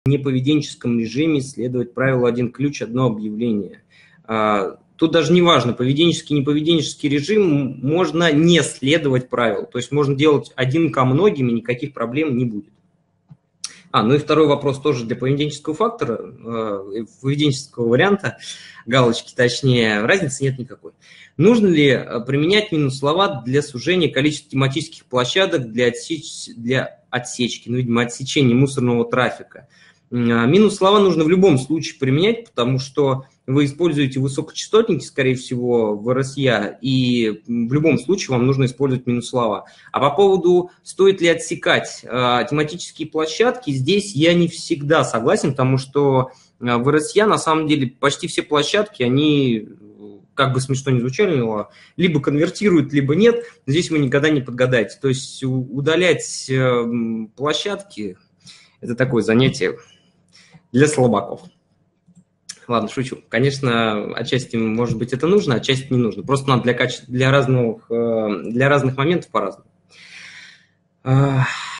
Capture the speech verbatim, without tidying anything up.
неповеденческом режиме следовать правилу «один ключ, одно объявление». Тут даже не важно, поведенческий, неповеденческий режим, можно не следовать правилу. То есть можно делать один ко многим, и никаких проблем не будет. А, ну и второй вопрос тоже для поведенческого фактора, э, поведенческого варианта, галочки точнее, разницы нет никакой. Нужно ли применять минус-слова для сужения количества тематических площадок для, отсеч... для отсечки, ну, видимо, отсечения мусорного трафика? Минус-слова нужно в любом случае применять, потому что вы используете высокочастотники, скорее всего, в эр эс я, и в любом случае вам нужно использовать минус-слова. А по поводу, стоит ли отсекать э, тематические площадки, здесь я не всегда согласен, потому что в эр эс я на самом деле почти все площадки, они, как бы смешно ни звучали, либо конвертируют, либо нет. Здесь вы никогда не подгадаете. То есть удалять э, площадки – это такое занятие для слабаков. Ладно, шучу. Конечно, отчасти, может быть, это нужно, отчасти не нужно. Просто надо для, каче... для, разных, для разных моментов по-разному.